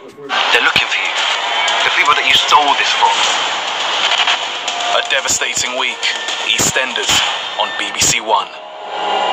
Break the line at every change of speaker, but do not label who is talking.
They're looking for you. The people that you stole this from.
A devastating week. EastEnders on BBC One.